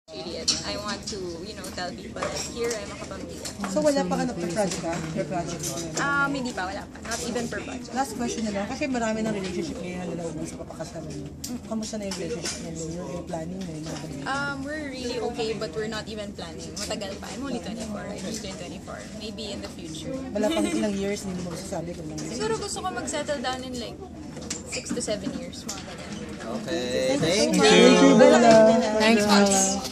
Really, I want to, tell people that here I'm a kapamilya. So wala pa ka na per project ka? Per project? Hindi pa, wala pa. Not even per project. Last question na lang, kasi marami ng relationship ngayon na nauwi sa papakasalan mo. Kamusta na yung relationship ninyo? Yung planning na yun? We're really okay, but we're not even planning. Matagal pa. I'm only 24. I just turned 24. Maybe in the future. Wala pang ilang years, hindi mo masasabi kung lang years. Siguro gusto ko mag-settle down in like 6 to 7 years. Mga ganyan. Okay, thank Thank you, Bella. Thanks, Max.